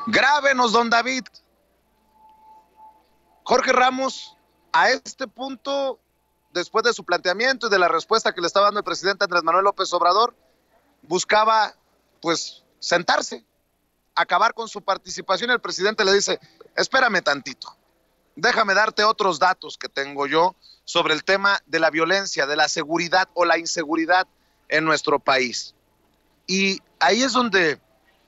Grábenos, don David. Jorge Ramos, a este punto, después de su planteamiento y de la respuesta que le estaba dando el presidente Andrés Manuel López Obrador, buscaba, pues, sentarse, acabar con su participación. El presidente le dice: espérame tantito, déjame darte otros datos que tengo yo sobre el tema de la violencia, de la seguridad o la inseguridad en nuestro país. Y ahí es donde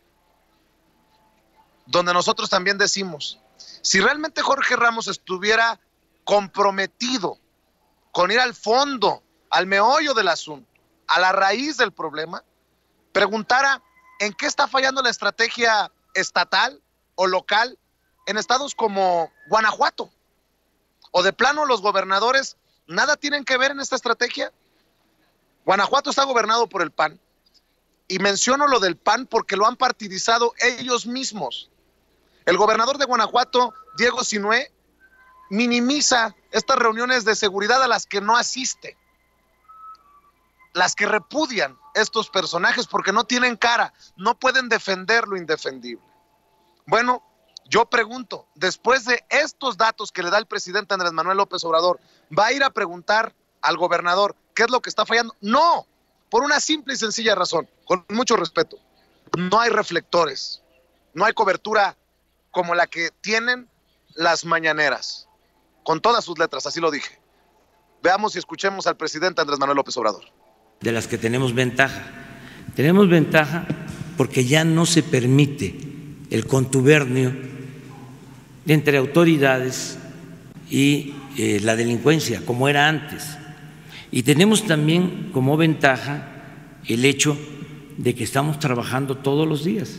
nosotros también decimos, si realmente Jorge Ramos estuviera comprometido con ir al fondo, al meollo del asunto, a la raíz del problema, preguntara en qué está fallando la estrategia estatal o local en estados como Guanajuato, o de plano los gobernadores nada tienen que ver en esta estrategia. Guanajuato está gobernado por el PAN, y menciono lo del PAN porque lo han partidizado ellos mismos. El gobernador de Guanajuato, Diego Sinue, minimiza estas reuniones de seguridad a las que no asiste, las que repudian estos personajes porque no tienen cara, no pueden defender lo indefendible. Bueno, yo pregunto, después de estos datos que le da el presidente Andrés Manuel López Obrador, ¿va a ir a preguntar al gobernador qué es lo que está fallando? No, por una simple y sencilla razón, con mucho respeto: no hay reflectores, no hay cobertura como la que tienen las mañaneras, con todas sus letras, así lo dije. Veamos y escuchemos al presidente Andrés Manuel López Obrador. De las que tenemos ventaja. Tenemos ventaja porque ya no se permite el contubernio entre autoridades y la delincuencia, como era antes. Y tenemos también como ventaja el hecho de que estamos trabajando todos los días,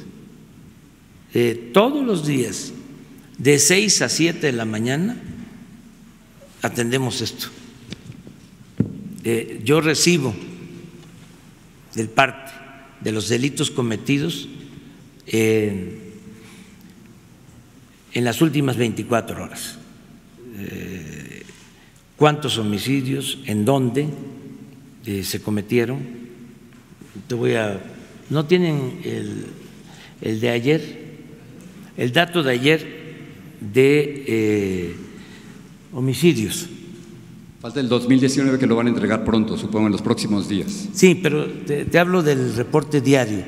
de 6 a 7 de la mañana atendemos esto. Yo recibo del parte de los delitos cometidos en las últimas 24 horas. ¿Cuántos homicidios? ¿En dónde se cometieron? ¿No tienen el de ayer? El dato de ayer de homicidios. Falta el 2019, que lo van a entregar pronto, supongo, en los próximos días. Sí, pero te hablo del reporte diario.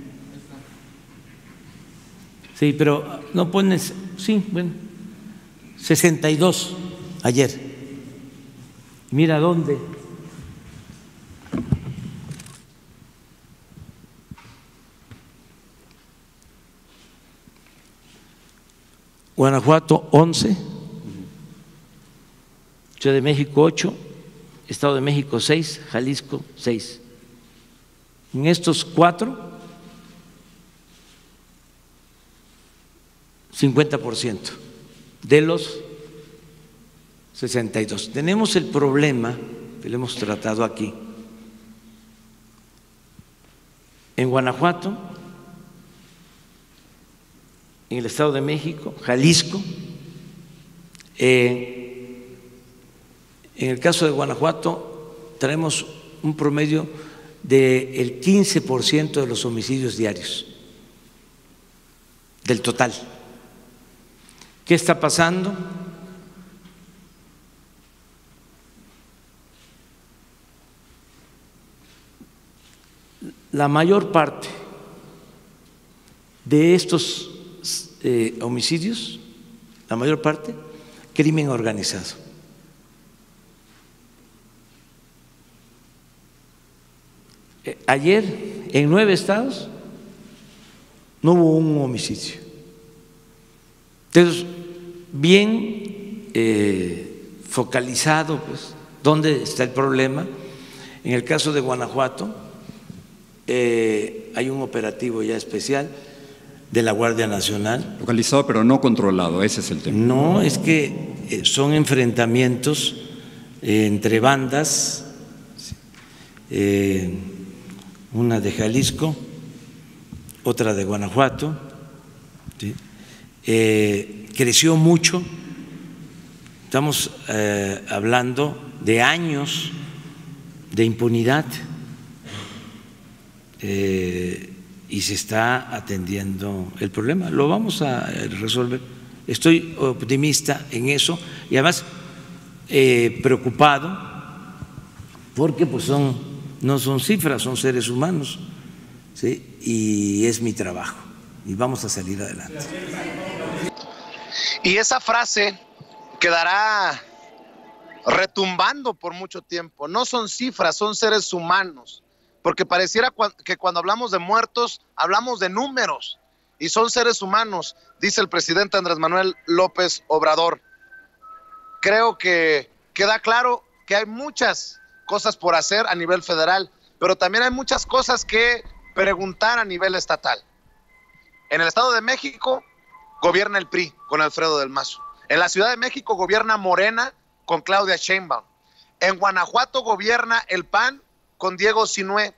Sí, pero no pones, sí, bueno, 62 ayer. Mira dónde. Guanajuato 11, Ciudad de México 8, Estado de México 6, Jalisco 6. En estos 4, 50% de los 62. Tenemos el problema que lo hemos tratado aquí. En Guanajuato, en el Estado de México, Jalisco, en el caso de Guanajuato tenemos un promedio del 15% de los homicidios diarios, del total. ¿Qué está pasando? La mayor parte de estos homicidios, la mayor parte, crimen organizado. Ayer en 9 estados no hubo un homicidio. Entonces, bien focalizado, pues, ¿dónde está el problema? En el caso de Guanajuato hay un operativo ya especial de la Guardia Nacional. Localizado pero no controlado, ese es el tema. No, es que son enfrentamientos entre bandas, una de Jalisco, otra de Guanajuato, ¿sí? Creció mucho, estamos hablando de años de impunidad. y se está atendiendo el problema. Lo vamos a resolver. Estoy optimista en eso y además preocupado porque pues no son cifras, son seres humanos, ¿sí? Y es mi trabajo y vamos a salir adelante. Y esa frase quedará retumbando por mucho tiempo. No son cifras, son seres humanos, porque pareciera que cuando hablamos de muertos hablamos de números, y son seres humanos, dice el presidente Andrés Manuel López Obrador. Creo que queda claro que hay muchas cosas por hacer a nivel federal, pero también hay muchas cosas que preguntar a nivel estatal. En el Estado de México gobierna el PRI con Alfredo del Mazo. En la Ciudad de México gobierna Morena con Claudia Sheinbaum. En Guanajuato gobierna el PAN con Diego Sinué.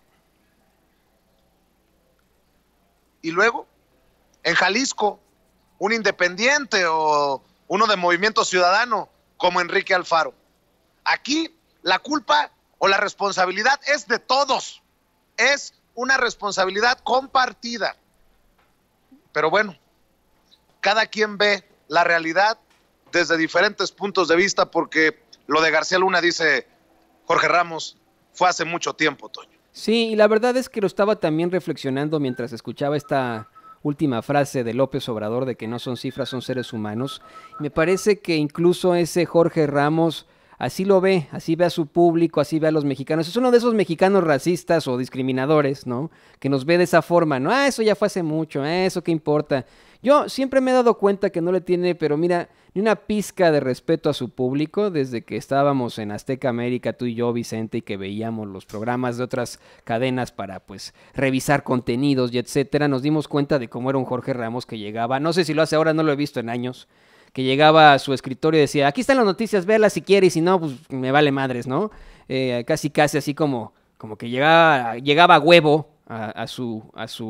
Y luego, en Jalisco, un independiente o uno de Movimiento Ciudadano como Enrique Alfaro. Aquí la culpa o la responsabilidad es de todos. Es una responsabilidad compartida. Pero bueno, cada quien ve la realidad desde diferentes puntos de vista, porque lo de García Luna, dice Jorge Ramos, fue hace mucho tiempo, Toño. Sí, y la verdad es que lo estaba también reflexionando mientras escuchaba esta última frase de López Obrador de que no son cifras, son seres humanos. Me parece que incluso ese Jorge Ramos así lo ve, así ve a su público, así ve a los mexicanos. Es uno de esos mexicanos racistas o discriminadores, ¿no? Que nos ve de esa forma, ¿no? Eso ya fue hace mucho, eso qué importa. Yo siempre me he dado cuenta que no le tiene, pero mira, ni una pizca de respeto a su público desde que estábamos en Azteca América, tú y yo, Vicente, y que veíamos los programas de otras cadenas para, pues, revisar contenidos y etcétera. Nos dimos cuenta de cómo era un Jorge Ramos que llegaba, no sé si lo hace ahora, no lo he visto en años, que llegaba a su escritorio y decía, aquí están las noticias, véalas si quiere, y si no, pues me vale madres, ¿no? Casi así como que llegaba a huevo a su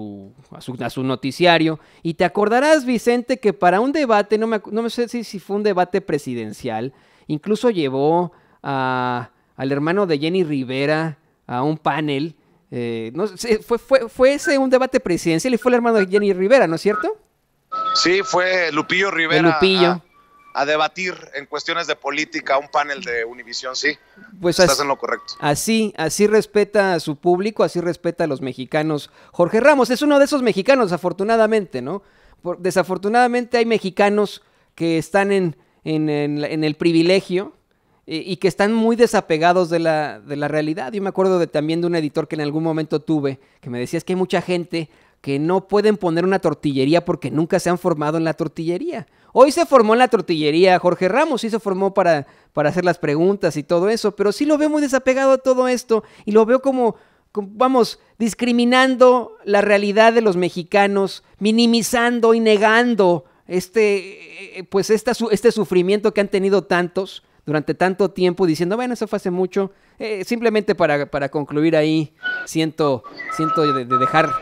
noticiario. Y te acordarás, Vicente, que para un debate, no sé si fue un debate presidencial, incluso llevó al hermano de Jenny Rivera a un panel. No sé, fue ese un debate presidencial y fue el hermano de Jenny Rivera, ¿no es cierto? Sí, fue Lupillo Rivera a debatir en cuestiones de política, un panel de Univisión, sí. Pues estás en lo correcto. Así respeta a su público, así respeta a los mexicanos. Jorge Ramos es uno de esos mexicanos, desafortunadamente, ¿no? Desafortunadamente hay mexicanos que están en el privilegio y que están muy desapegados de la realidad. Yo me acuerdo también de un editor que en algún momento tuve, que me decía, es que hay mucha gente que no pueden poner una tortillería porque nunca se han formado en la tortillería. Hoy se formó en la tortillería Jorge Ramos, sí se formó para hacer las preguntas y todo eso, pero sí lo veo muy desapegado de todo esto y lo veo como vamos, discriminando la realidad de los mexicanos, minimizando y negando este sufrimiento que han tenido tantos durante tanto tiempo, diciendo, bueno, eso fue hace mucho. Simplemente para concluir ahí, siento de dejar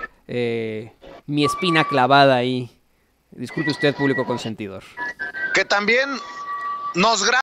mi espina clavada ahí. Disculpe usted, público consentidor. Que también nos